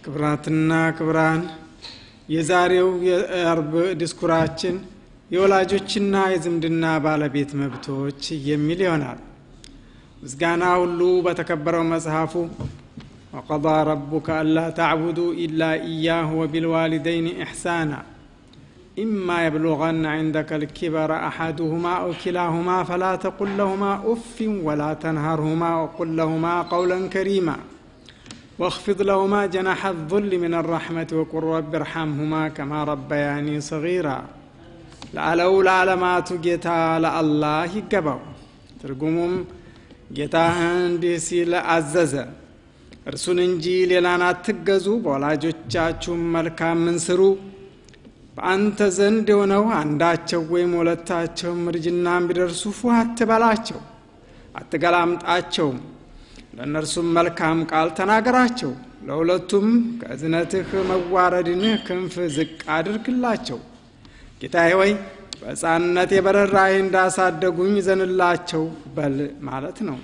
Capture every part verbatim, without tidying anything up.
ክብራትና ክብራን የዛሬው የአርብ ዲስኩራችን የወላጆችና የዝምድና ባለቤት መብቶች የሚል ይሆናል። ምስጋና ሁሉ በተከበረው መጽሐፉ وقضى ربك ألا تعبدوا إلا إياه وبالوالدين إحسانا إما يبلغن عندك الكبر أحدهما أو كلاهما فلا تقل لهما أف ولا تنهرهما وقل لهما قولا كريما واخفض لهما جناح الذل من الرحمة وقل رب ارحمهما كما ربياني صغيرا لعلو العالمات جيتا لالله يقبو ترقمهم جيتا هندي سيل عززا እርሱን እንጂ ሌላን አትገዙ በወላጆቻችሁም መልካም እንስሩ በአንተ ዘንድ ሆነው አንዳቸው ወይም ሁለታቸው እርጅናን ቢደርሱ ፉ አትበላቸው አትገላምጣቸው ለእነርሱም መልካም ቃል ተናገራቸው ለሁለቱም ከእዝነትህ መዋረድን ክንፍ ዝቅ አድርግላቸው ጌታዬ ሆይ በሕፃንነቴ በርህራሄ እንዳሳደጉኝ ዘንላቸው በል ማለት ነው።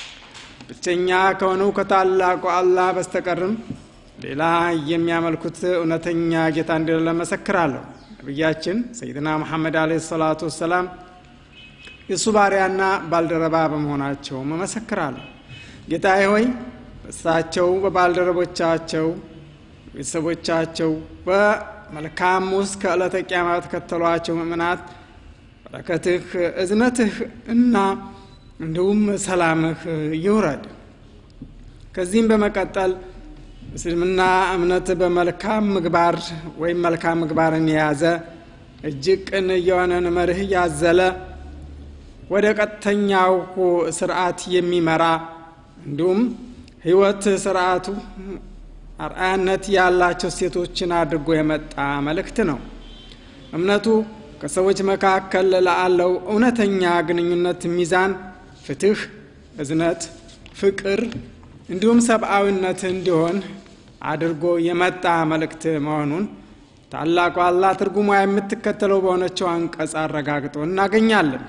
ብቸኛ ከሆነው ከታላቁ አላህ በስተቀርም ሌላ የሚያመልኩት እውነተኛ ጌታ እንደሌለ መሰክራለሁ። ነብያችን ሰይድና መሐመድ አለይሂ ሰላቱ ወሰላም የሱ ባሪያና ባልደረባ በመሆናቸው መሰክራለሁ። ጌታዬ ሆይ በእሳቸው በባልደረቦቻቸው ቤተሰቦቻቸው በመልካም ውስጥ ከዕለተ ቂያማ ተከተሏቸው ምእመናት በረከትህ እዝነትህ እና እንደውም ሰላምህ ይውረድ። ከዚህም በመቀጠል እስልምና እምነት በመልካም ምግባር ወይም መልካም ምግባርን የያዘ እጅግ ቅን የሆነን መርህ ያዘለ ወደ ቀጥተኛው ስርዓት የሚመራ እንዲሁም ህይወት ስርዓቱ አርአያነት ያላቸው ሴቶችን አድርጎ የመጣ መልእክት ነው። እምነቱ ከሰዎች መካከል ላለው እውነተኛ ግንኙነት ሚዛን ፍትህ እዝነት ፍቅር እንዲሁም ሰብአዊነት እንዲሆን አድርጎ የመጣ መልእክት መሆኑን ታላቁ አላህ ትርጉሙ የምትከተለው በሆነችው አንቀጽ አረጋግጦ እናገኛለን።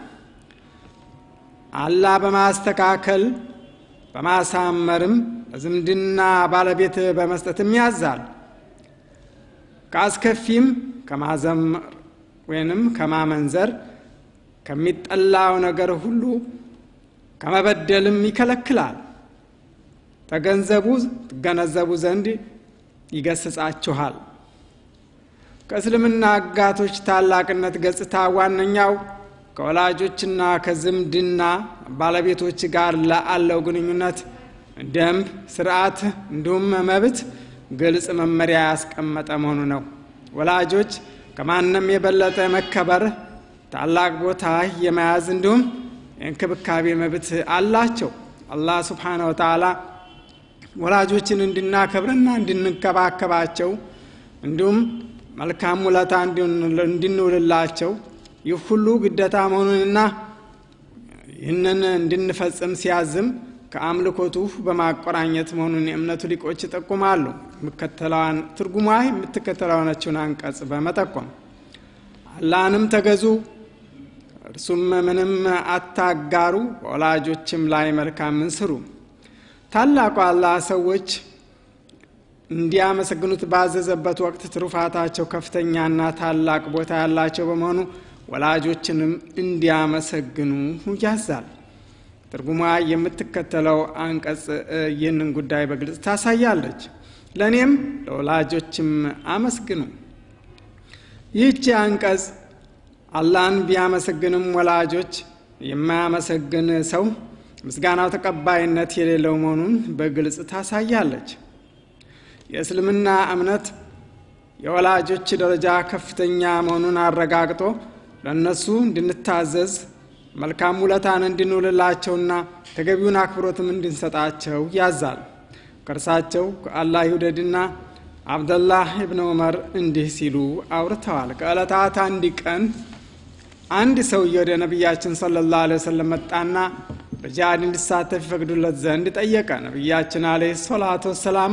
አላህ በማስተካከል በማሳመርም ዝምድና ባለቤት በመስጠትም ያዛል። ከአስከፊም ከማዘመር ወይንም ከማመንዘር ከሚጠላው ነገር ሁሉ ከመበደልም ይከለክላል። ተገንዘቡ ተገነዘቡ ዘንድ ይገስጻችኋል። ከእስልምና አጋቶች ታላቅነት ገጽታ ዋነኛው ከወላጆችና ከዝምድና ባለቤቶች ጋር ላለው ግንኙነት ደንብ ስርዓት እንዲሁም መብት ግልጽ መመሪያ ያስቀመጠ መሆኑ ነው። ወላጆች ከማንም የበለጠ መከበር ታላቅ ቦታ የመያዝ እንዲሁም እንክብካቤ መብት አላቸው። አላህ Subhanahu Wa Ta'ala ወላጆችን እንድናከብርና እንድንከባከባቸው እንዲሁም መልካም ውለታ እንድንውልላቸው ይህ ሁሉ ግዴታ መሆኑንና ይህንን እንድንፈጽም ሲያዝም ከአምልኮቱ በማቆራኘት መሆኑን የእምነቱ ሊቆች ይጠቁማሉ። መከተላን ትርጉማይ የምትከተላውናቸውን አንቀጽ በመጠቆም አላህንም ተገዙ እርሱም ምንም አታጋሩ ወላጆችም ላይ መልካም እንስሩ። ታላቁ አላህ ሰዎች እንዲያመሰግኑት ባዘዘበት ወቅት ትሩፋታቸው ከፍተኛና ታላቅ ቦታ ያላቸው በመሆኑ ወላጆችንም እንዲያመሰግኑ ያዛል። ትርጉማ የምትከተለው አንቀጽ ይህንን ጉዳይ በግልጽ ታሳያለች። ለኔም ለወላጆችም አመስግኑ። ይህች አንቀጽ አላህን ቢያመሰግንም ወላጆች የማያመሰግን ሰው ምስጋናው ተቀባይነት የሌለው መሆኑን በግልጽ ታሳያለች። የእስልምና እምነት የወላጆች ደረጃ ከፍተኛ መሆኑን አረጋግጦ ለነሱ እንድንታዘዝ መልካም ውለታን እንድንውልላቸውና ተገቢውን አክብሮትም እንድንሰጣቸው ያዛል። ከርሳቸው ከአላህ ይውደድና አብደላህ ኢብኑ ዑመር እንዲህ ሲሉ አውርተዋል። ከዕለታት አንድ ቀን አንድ ሰው ወደ ነብያችን ሰለላሁ ዐለይሂ ወሰለም መጣና በጂሃድ እንዲሳተፍ ይፈቅዱለት ዘንድ ጠየቀ። ነብያችን አለይሂ ሰላቱ ወሰላም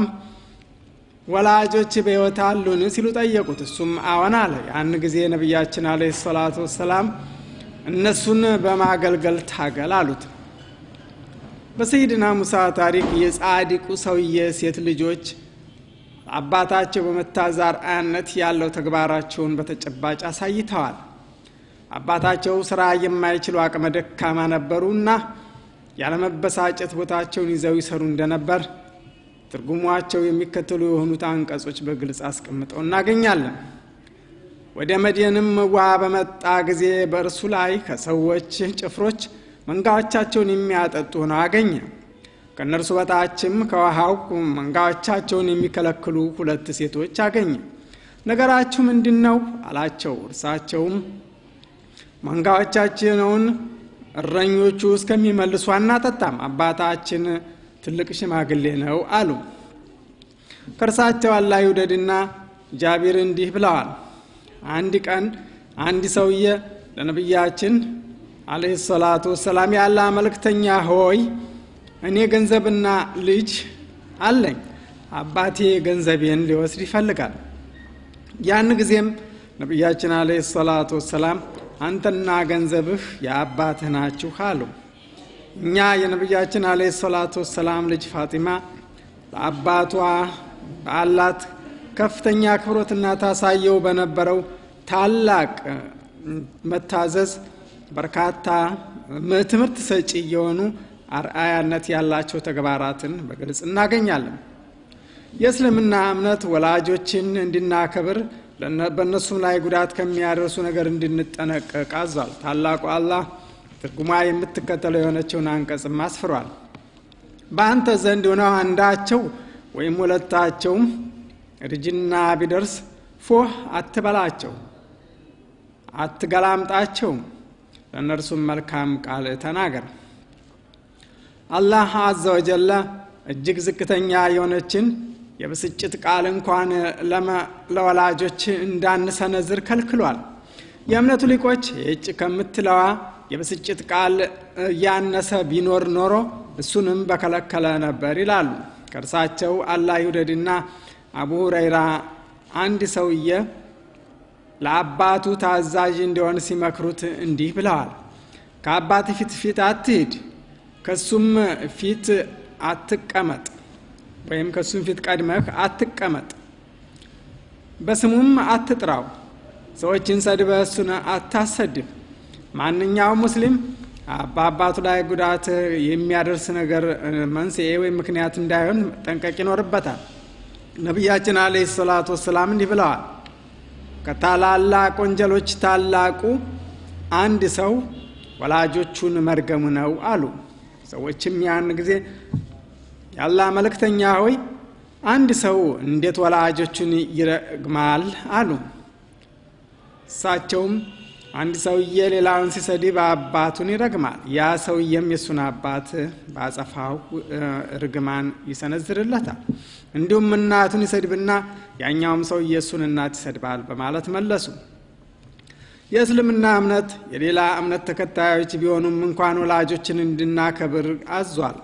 ወላጆች በሕይወት አሉን ሲሉ ጠየቁት። እሱም አዎን አለ። ያን ጊዜ ነብያችን አለይሂ ሰላቱ ወሰላም እነሱን በማገልገል ታገል አሉት። በሰይድና ሙሳ ታሪክ የጻድቁ ሰውዬ ሴት ልጆች አባታቸው በመታዛር አያነት ያለው ተግባራቸውን በተጨባጭ አሳይተዋል። አባታቸው ስራ የማይችሉ አቅመ ደካማ ነበሩና ያለመበሳጨት ቦታቸውን ይዘው ይሰሩ እንደነበር ትርጉማቸው የሚከተሉ የሆኑት አንቀጾች በግልጽ አስቀምጠው እናገኛለን። ወደ መዲናም ውሃ በመጣ ጊዜ በእርሱ ላይ ከሰዎች ጭፍሮች መንጋዎቻቸውን የሚያጠጡ ሆነው አገኘ። ከነርሱ በታችም ከውሃው መንጋዎቻቸውን የሚከለክሉ ሁለት ሴቶች አገኘ። ነገራችሁ ምንድነው አላቸው። እርሳቸውም መንጋዎቻቸውን እረኞቹ እስከሚመልሱ አናጠጣም፣ አባታችን ትልቅ ሽማግሌ ነው አሉ። ከእርሳቸው አላህ ይውደድና ጃቢር እንዲህ ብለዋል። አንድ ቀን አንድ ሰውዬ ለነብያችን አለይሂ ሰላቱ ወሰላም ያለ መልእክተኛ ሆይ እኔ ገንዘብና ልጅ አለኝ፣ አባቴ ገንዘቤን ሊወስድ ይፈልጋል። ያን ጊዜም ነብያችን አለይሂ ሰላቱ ወሰላም አንተና ገንዘብህ የአባትህ ናችሁ አሉ። እኛ የነብያችን አለይሂ ሰላቱ ወሰላም ልጅ ፋጢማ ለአባቷ በአላት ከፍተኛ ክብሮትና ታሳየው በነበረው ታላቅ መታዘዝ በርካታ ትምህርት ሰጪ የሆኑ አርአያነት ያላቸው ተግባራትን በግልጽ እናገኛለን። የእስልምና እምነት ወላጆችን እንድናከብር በእነሱም ላይ ጉዳት ከሚያደርሱ ነገር እንድንጠነቀቅ አዟል። ታላቁ አላህ ትርጉማ የምትከተለው የሆነችውን አንቀጽም አስፍሯል። በአንተ ዘንድ ሆነው አንዳቸው ወይም ሁለታቸውም እርጅና ቢደርስ ፎህ አትበላቸው፣ አትገላምጣቸው፣ ለእነርሱም መልካም ቃል ተናገር። አላህ አዘ ወጀለ እጅግ ዝቅተኛ የሆነችን የብስጭት ቃል እንኳን ለወላጆች እንዳንሰነዝር ከልክሏል። የእምነቱ ሊቆች እጭ ከምትለዋ የብስጭት ቃል ያነሰ ቢኖር ኖሮ እሱንም በከለከለ ነበር ይላሉ። ከርሳቸው አላህ ይውደድና አቡ ሁረይራ አንድ ሰውዬ ለአባቱ ታዛዥ እንደሆነ ሲመክሩት እንዲህ ብለዋል። ከአባት ፊት ፊት አትሂድ፣ ከሱም ፊት አትቀመጥ፣ ወይም ከሱም ፊት ቀድመህ አትቀመጥ፣ በስሙም አትጥራው፣ ሰዎችን ሰድበህ እሱን አታሰድብ። ማንኛውም ሙስሊም በአባቱ ላይ ጉዳት የሚያደርስ ነገር መንስኤ ወይም ምክንያት እንዳይሆን ጠንቀቅ ይኖርበታል። ነብያችን አለይሂ ሰላቱ ወሰላም እንዲህ ብለዋል። ከታላላቅ ወንጀሎች ታላቁ አንድ ሰው ወላጆቹን መርገሙ ነው አሉ። ሰዎችም ያን ጊዜ ያላህ መልእክተኛ ሆይ አንድ ሰው እንዴት ወላጆቹን ይረግማል አሉ። እሳቸውም አንድ ሰውዬ ሌላውን ሲሰድብ አባቱን ይረግማል፣ ያ ሰውዬም የሱን አባት ባጸፋው ርግማን ይሰነዝርለታል። እንዲሁም እናቱን ይሰድብና ያኛውም ሰውዬ የሱን እናት ይሰድባል በማለት መለሱ። የእስልምና እምነት የሌላ እምነት ተከታዮች ቢሆኑም እንኳን ወላጆችን እንድናከብር አዟል።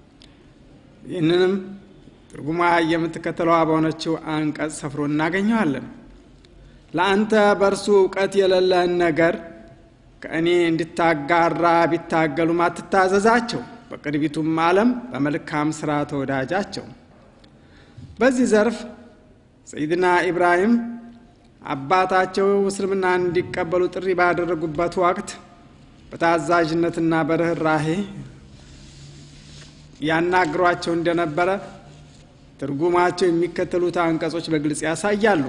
ይህንንም ትርጉማ የምትከተለው በሆነችው አንቀጽ ሰፍሮ እናገኘዋለን። ለአንተ በእርሱ እውቀት የሌለህን ነገር ከእኔ እንድታጋራ ቢታገሉም አትታዘዛቸው፣ በቅርቢቱም ዓለም በመልካም ሥራ ተወዳጃቸው። በዚህ ዘርፍ ሰይድና ኢብራሂም አባታቸው እስልምና እንዲቀበሉ ጥሪ ባደረጉበት ወቅት በታዛዥነትና በርህራሄ ያናግሯቸው እንደነበረ ትርጉማቸው የሚከተሉት አንቀጾች በግልጽ ያሳያሉ።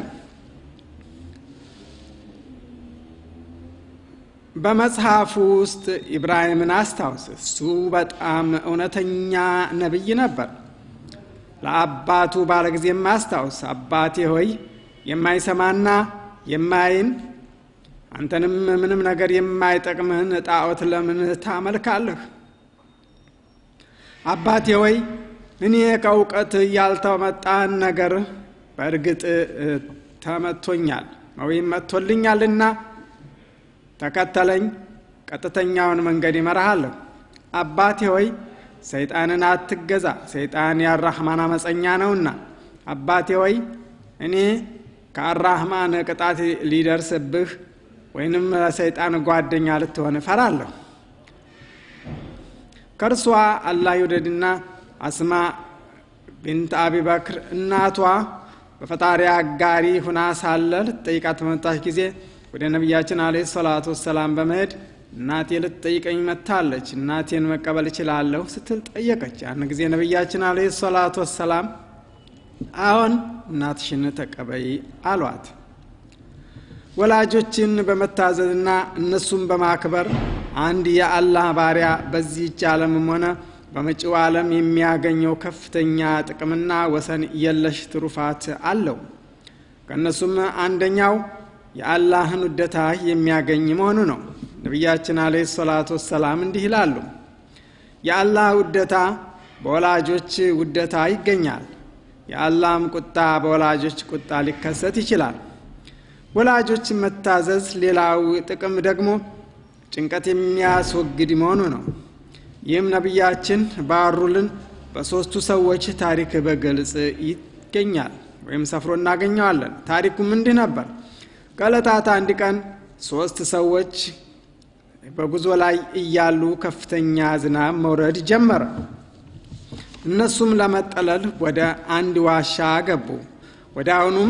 በመጽሐፉ ውስጥ ኢብራሂምን አስታውስ፣ እሱ በጣም እውነተኛ ነብይ ነበር። ለአባቱ ባለጊዜም አስታውስ፣ አባቴ ሆይ የማይሰማና የማይን አንተንም ምንም ነገር የማይጠቅምህን ጣዖት ለምን ታመልካለህ? አባቴ ሆይ እኔ ከእውቀት ያልተመጣን ነገር በእርግጥ ተመቶኛል ወይም መጥቶልኛልና ተከተለኝ፣ ቀጥተኛውን መንገድ ይመራሃለሁ። አባቴ ሆይ ሰይጣንን አትገዛ፣ ሰይጣን የአራህማን አመፀኛ ነውና። አባቴ ሆይ እኔ ከአራህማን ቅጣት ሊደርስብህ ወይንም ለሰይጣን ጓደኛ ልትሆን እፈራለሁ። ከርሷ አላህ ይውደድና አስማ ቢንት አቢ በክር እናቷ በፈጣሪ አጋሪ ሁና ሳለ ልትጠይቃት በመጣች ጊዜ ወደ ነብያችን አለይሂ ሰላቱ ወሰላም በመሄድ እናቴ ልትጠይቀኝ መጣለች እናቴን መቀበል እችላለሁ ስትል ጠየቀች። ያን ጊዜ ነብያችን አለይሂ ሰላቱ ወሰላም አሁን እናትሽን ተቀበይ አሏት። ወላጆችን በመታዘዝና እነሱም በማክበር አንድ የአላህ ባሪያ በዚህ ዓለምም ሆነ በመጪው ዓለም የሚያገኘው ከፍተኛ ጥቅምና ወሰን የለሽ ትሩፋት አለው። ከነሱም አንደኛው የአላህን ውደታ የሚያገኝ መሆኑ ነው። ነብያችን አለይሂ ሰላቱ ወሰላም እንዲህ ይላሉ፣ የአላህ ውደታ በወላጆች ውደታ ይገኛል፣ የአላህም ቁጣ በወላጆች ቁጣ ሊከሰት ይችላል። ወላጆች መታዘዝ ሌላው ጥቅም ደግሞ ጭንቀት የሚያስወግድ መሆኑ ነው። ይህም ነብያችን ባሩልን በሶስቱ ሰዎች ታሪክ በግልጽ ይገኛል ወይም ሰፍሮ እናገኘዋለን። ታሪኩም እንዲህ ነበር። ከዕለታት አንድ ቀን ሶስት ሰዎች በጉዞ ላይ እያሉ ከፍተኛ ዝናብ መውረድ ጀመረ። እነሱም ለመጠለል ወደ አንድ ዋሻ ገቡ። ወዲያውኑም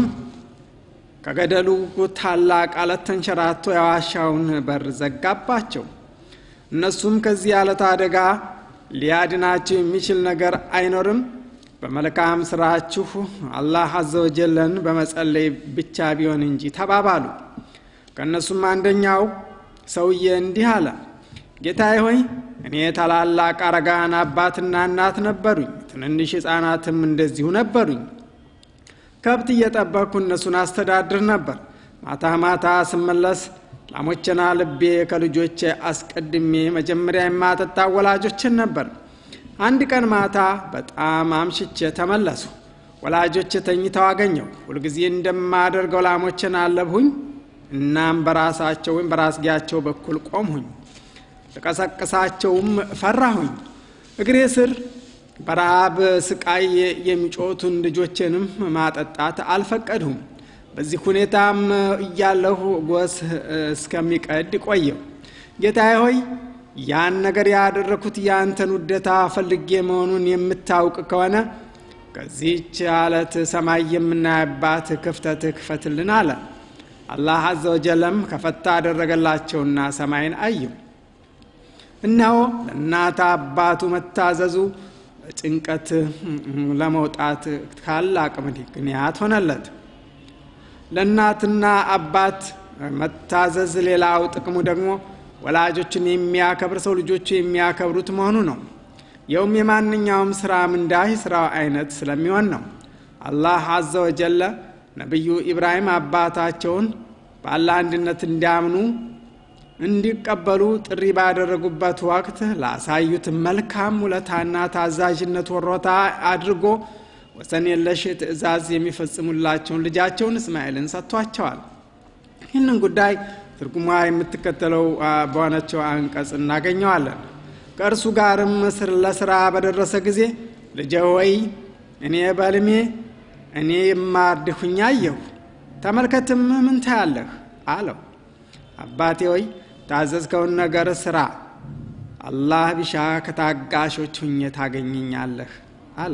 ከገደሉ ታላቅ አለት ተንሸራቶ የዋሻውን በር ዘጋባቸው። እነሱም ከዚህ አለት አደጋ ሊያድናቸው የሚችል ነገር አይኖርም፣ በመልካም ስራችሁ አላህ አዘ ወጀልን በመጸለይ ብቻ ቢሆን እንጂ ተባባሉ። ከነሱም አንደኛው ሰውዬ እንዲህ አለ፣ ጌታዬ ሆይ እኔ ታላላቅ አረጋን አባትና እናት ነበሩኝ፣ ትንንሽ ህፃናትም እንደዚሁ ነበሩኝ። ከብት እየጠበቅኩ እነሱን አስተዳድር ነበር። ማታ ማታ ስመለስ ላሞችና ልቤ ከልጆቼ አስቀድሜ መጀመሪያ የማጠጣ ወላጆችን ነበር። አንድ ቀን ማታ በጣም አምሽቼ ተመለሱ። ወላጆቼ ተኝተው አገኘው። ሁልጊዜ እንደማደርገው ላሞችን አለብሁኝ። እናም በራሳቸው ወይም በራስጌያቸው በኩል ቆምሁኝ። ተቀሰቀሳቸውም ፈራሁኝ። እግሬ ስር በራብ ስቃይ የሚጮቱን ልጆችንም ማጠጣት አልፈቀድሁም። በዚህ ሁኔታም እያለሁ ጎስ እስከሚቀድ ቆየው። ጌታዬ ሆይ ያን ነገር ያደረኩት ያንተን ውደታ ፈልጌ መሆኑን የምታውቅ ከሆነ ከዚህች አለት ሰማይ የምናይባት ክፍተት ክፈትልን አለ። አላህ አዘ ወጀለም ከፈታ አደረገላቸውና ሰማይን አየው። እነሆ ለእናት አባቱ መታዘዙ ጭንቀት ለመውጣት ታላቅ ምክንያት ሆነለት። ለእናትና አባት መታዘዝ ሌላው ጥቅሙ ደግሞ ወላጆችን የሚያከብር ሰው ልጆቹ የሚያከብሩት መሆኑ ነው። የውም የማንኛውም ስራ ምንዳህ ስራው አይነት ስለሚሆን ነው። አላህ አዘ ወጀለ ነብዩ ኢብራሂም አባታቸውን በአላህ አንድነት እንዲያምኑ እንዲቀበሉ ጥሪ ባደረጉበት ወቅት ላሳዩት መልካም ውለታና ታዛዥነት ወሮታ አድርጎ ወሰን የለሽ ትእዛዝ የሚፈጽሙላቸውን ልጃቸውን እስማኤልን ሰጥቷቸዋል። ይህንን ጉዳይ ትርጉማ የምትከተለው በሆነችው አንቀጽ እናገኘዋለን። ከእርሱ ጋርም ስር ለስራ በደረሰ ጊዜ ልጄ ሆይ እኔ በልሜ እኔ የማርድሁኝ አየሁ፣ ተመልከትም ምን ታያለህ አለው። አባቴ ሆይ ታዘዝከውን ነገር ስራ፣ አላህ ቢሻ ከታጋሾች ሁኜ ታገኘኛለህ አለ።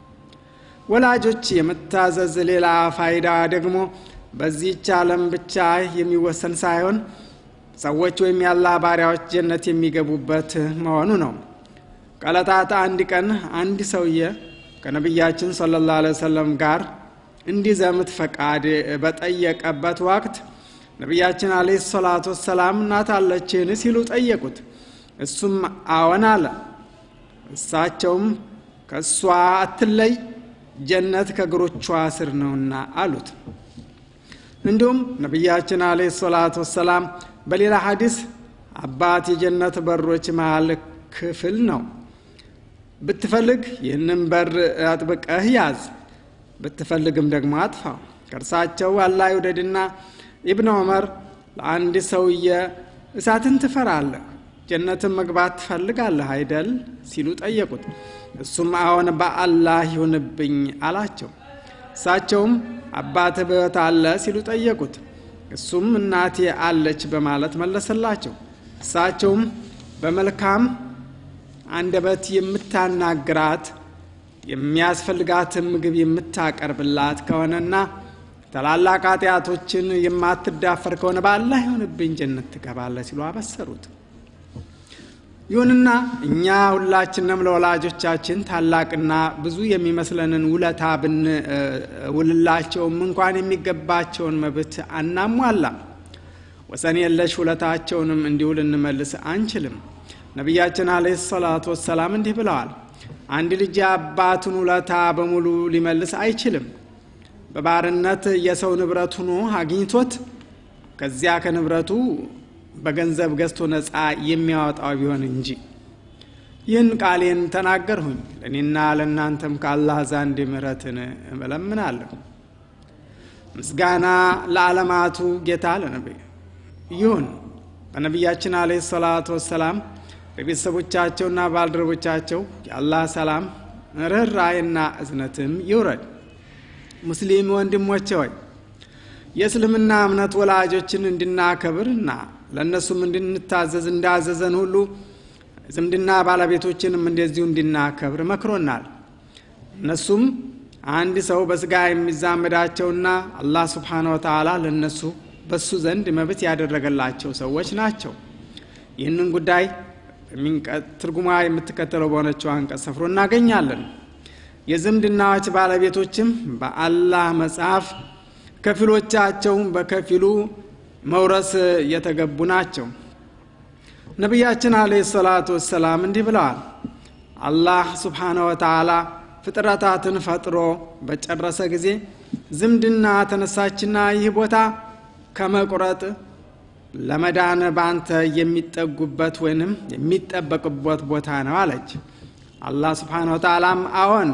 ወላጆች የመታዘዝ ሌላ ፋይዳ ደግሞ በዚህ ዓለም ብቻ የሚወሰን ሳይሆን ሰዎች ወይም የአላህ ባሪያዎች ጀነት የሚገቡበት መሆኑ ነው። ከዕለታት አንድ ቀን አንድ ሰውዬ ከነብያችን ሰለላሁ ዐለይሂ ወሰለም ጋር እንዲዘምት ፈቃድ በጠየቀበት ወቅት ነብያችን አለይሂ ሰላቱ ወሰላም እናት አለችን ሲሉ ጠየቁት። እሱም አዎን አለ። እሳቸውም ከሷ አትለይ፣ ጀነት ከእግሮቿ ስር ነውና አሉት። እንዲሁም ነብያችን አለይሂ ሰላቱ ወሰላም በሌላ ሐዲስ አባት የጀነት በሮች መሃል ክፍል ነው፣ ብትፈልግ ይህንን በር አጥብቀህ ያዝ፣ ብትፈልግም ደግሞ አጥፋው። ከርሳቸው አላህ ይውደድና ኢብኑ ዑመር ለአንድ ሰውዬ እሳትን ትፈራለህ፣ ጀነትን መግባት ትፈልጋለህ አይደል ሲሉ ጠየቁት። እሱም አዎን በአላህ ይሁንብኝ አላቸው። እሳቸውም አባትህ በሕይወት አለ ሲሉ ጠየቁት። እሱም እናቴ አለች በማለት መለሰላቸው። እሳቸውም በመልካም አንደበት የምታናግራት የሚያስፈልጋትን ምግብ የምታቀርብላት ከሆነና ታላላቅ ኃጢአቶችን የማትዳፈር ከሆነ በአላህ ይሁንብኝ ጀነት ትገባለች ሲሉ አበሰሩት። ይሁንና እኛ ሁላችንም ለወላጆቻችን ታላቅና ብዙ የሚመስለንን ውለታ ብንውልላቸውም እንኳን የሚገባቸውን መብት አናሟላም። ወሰን የለሽ ውለታቸውንም እንዲሁ ልንመልስ አንችልም። ነቢያችን አለይሂ ሰላቱ ወሰላም እንዲህ ብለዋል፣ አንድ ልጅ አባቱን ውለታ በሙሉ ሊመልስ አይችልም። በባርነት የሰው ንብረት ሆኖ አግኝቶት ከዚያ ከንብረቱ በገንዘብ ገዝቶ ነፃ የሚያወጣው ቢሆን እንጂ። ይህን ቃሌን ተናገርሁኝ ለእኔና ለእናንተም ከአላህ ዘንድ ምሕረትን እለምናለሁ። ምስጋና ለዓለማቱ ጌታ ለነቢዩ ይሁን። በነቢያችን አለይሂ ሰላቱ ወሰላም በቤተሰቦቻቸውና ባልደረቦቻቸው የአላህ ሰላም ርኅራኄና እዝነትም ይውረድ። ሙስሊም ወንድሞቼ ሆይ የእስልምና እምነት ወላጆችን እንድናከብርና ለነሱም እንድንታዘዝ እንዳዘዘን ሁሉ ዝምድና ባለቤቶችንም እንደዚሁ እንድናከብር መክሮናል። እነሱም አንድ ሰው በስጋ የሚዛመዳቸውና አላህ Subhanahu Wa Ta'ala ለነሱ በሱ ዘንድ መብት ያደረገላቸው ሰዎች ናቸው። ይህንን ጉዳይ በሚንቀትርጉማ የምትከተለው በሆነችው አንቀጽ ሰፍሮ እናገኛለን። የዝምድናዎች ባለቤቶችም በአላህ መጽሐፍ ከፊሎቻቸውን በከፊሉ መውረስ የተገቡ ናቸው። ነቢያችን አለይሂ ሰላቱ ወሰላም እንዲህ ብለዋል፣ አላህ Subhanahu Wa Ta'ala ፍጥረታትን ፈጥሮ በጨረሰ ጊዜ ዝምድና ተነሳችና ይህ ቦታ ከመቁረጥ ለመዳን ባንተ የሚጠጉበት ወይንም የሚጠበቅበት ቦታ ነው አለች። አላህ Subhanahu Wa Ta'ala አዎን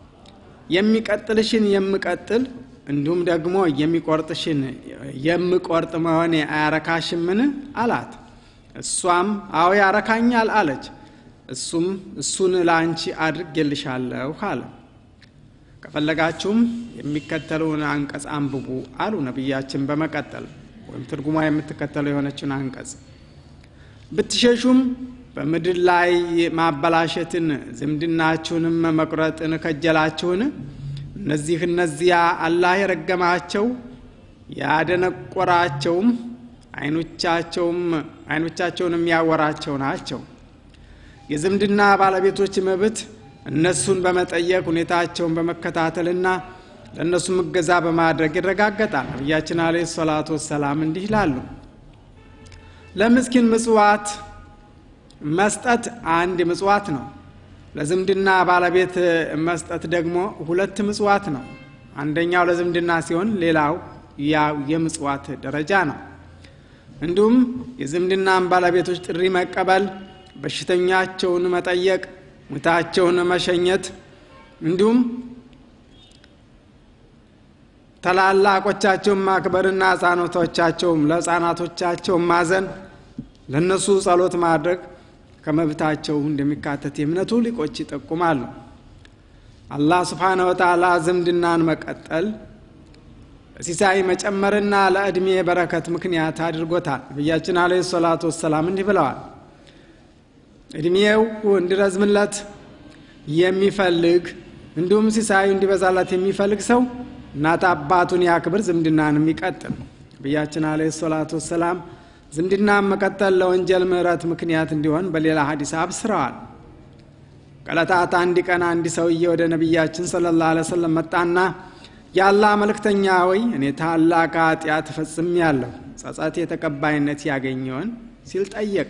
የሚቀጥልሽን የምቀጥል እንዲሁም ደግሞ የሚቆርጥሽን የምቆርጥ መሆኔ አያረካሽምን አላት። እሷም አዎ ያረካኛል አለች። እሱም እሱን ላንቺ አድርጌልሻለሁ አለ። ከፈለጋችሁም የሚከተለውን አንቀጽ አንብቡ አሉ ነብያችን በመቀጠል ወይም ትርጉማ የምትከተለው የሆነችን አንቀጽ። ብትሸሹም በምድር ላይ ማበላሸትን ዝምድናችሁንም መቁረጥን ከጀላችሁን እነዚህ እነዚያ አላህ የረገማቸው ያደነቆራቸውም አይኖቻቸውም አይኖቻቸውንም ያወራቸው ናቸው። የዝምድና ባለቤቶች መብት እነሱን በመጠየቅ ሁኔታቸውን በመከታተልና ለነሱ መገዛ በማድረግ ይረጋገጣል። ነብያችን አለይሂ ሰላቱ ወሰላም እንዲህ ይላሉ፣ ለምስኪን ምጽዋት መስጠት አንድ ምጽዋት ነው። ለዝምድና ባለቤት መስጠት ደግሞ ሁለት ምጽዋት ነው። አንደኛው ለዝምድና ሲሆን ሌላው ያው የምጽዋት ደረጃ ነው። እንዲሁም የዝምድናን ባለቤቶች ጥሪ መቀበል፣ በሽተኛቸውን መጠየቅ፣ ሙታቸውን መሸኘት እንዲሁም ታላላቆቻቸውን ማክበርና ሕፃናቶቻቸውም ለሕፃናቶቻቸው ማዘን ለነሱ ጸሎት ማድረግ ከመብታቸው እንደሚካተት የእምነቱ ሊቆች ይጠቁማሉ። አላህ Subhanahu Wa Ta'ala ዝምድናን መቀጠል ሲሳይ መጨመርና ለእድሜ በረከት ምክንያት አድርጎታል። ነብያችን አለይሂ ሰላቱ ወሰላም እንዲህ ብለዋል፣ እድሜው እንዲረዝምለት የሚፈልግ እንዲሁም ሲሳዩ እንዲበዛለት የሚፈልግ ሰው እናት አባቱን ያክብር፣ ዝምድናንም ይቀጥል። ነብያችን አለይሂ ሰላቱ ወሰላም ዝምድናን መቀጠል ለወንጀል ምህረት ምክንያት እንዲሆን በሌላ ሐዲስ አብስረዋል። ከዕለታት አንድ ቀን አንድ ሰውዬ ወደ ነብያችን ሰለላሁ ዐለይሂ ወሰለም መጣና ያላህ መልእክተኛ ሆይ እኔ ታላቅ ኃጢአት ፈጽሜያለሁ፣ ጸጸቴ ተቀባይነት ያገኘውን ሲል ጠየቀ።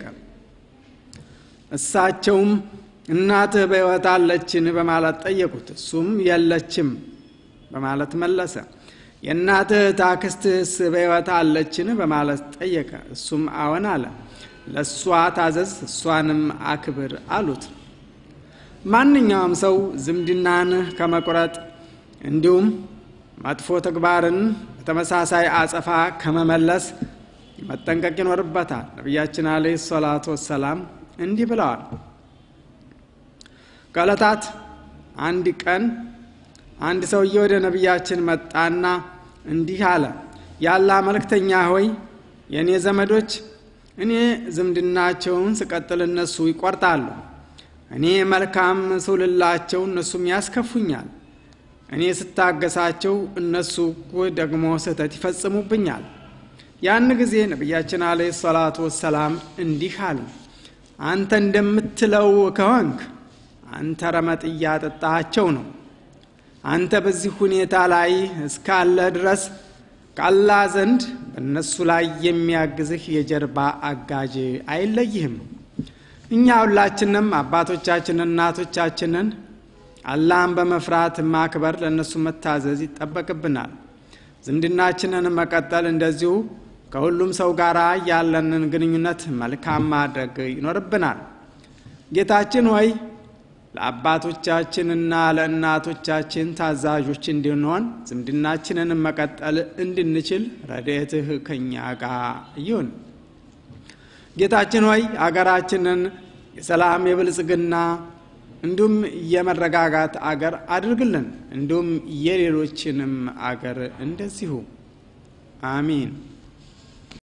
እሳቸውም እናትህ በሕይወት አለችን በማለት ጠየቁት። እሱም የለችም በማለት መለሰ። የእናትህ ታክስትህስ በሕይወት አለችን በማለት ጠየቀ። እሱም አዎን አለ። ለሷ ታዘዝ፣ እሷንም አክብር አሉት። ማንኛውም ሰው ዝምድናን ከመቁረጥ እንዲሁም መጥፎ ተግባርን በተመሳሳይ አጸፋ ከመመለስ መጠንቀቅ ይኖርበታል። ነብያችን አለይሂ ሰላቱ ወሰላም እንዲህ ብለዋል፣ ከዕለታት አንድ ቀን አንድ ሰውዬ ወደ ነብያችን መጣና እንዲህ አለ፣ ያላህ መልእክተኛ ሆይ የኔ ዘመዶች እኔ ዝምድናቸውን ስቀጥል እነሱ ይቆርጣሉ፣ እኔ መልካም ስውልላቸው እነሱም ያስከፉኛል እኔ ስታገሳቸው እነሱ ደግሞ ስህተት ይፈጽሙብኛል ያን ጊዜ ነብያችን አለይሂ ሰላቱ ወሰላም እንዲህ አሉ አንተ እንደምትለው ከሆንክ አንተ ረመጥ ያጠጣቸው ነው አንተ በዚህ ሁኔታ ላይ እስካለ ድረስ ከአላህ ዘንድ በእነሱ ላይ የሚያግዝህ የጀርባ አጋዥ አይለይህም እኛ ሁላችንም አባቶቻችንና እናቶቻችንን አላህን በመፍራት ማክበር ለነሱ መታዘዝ ይጠበቅብናል ዝምድናችንን መቀጠል እንደዚሁ ከሁሉም ሰው ጋር ያለንን ግንኙነት መልካም ማድረግ ይኖርብናል ጌታችን ሆይ ለአባቶቻችንና ለእናቶቻችን ታዛዦች እንድንሆን ዝምድናችንን መቀጠል እንድንችል ረድኤትህ ከኛ ጋር ይሁን ጌታችን ሆይ አገራችንን የሰላም የብልጽግና እንዲሁም የመረጋጋት አገር አድርግልን እንዲሁም የሌሎችንም አገር እንደዚሁ አሚን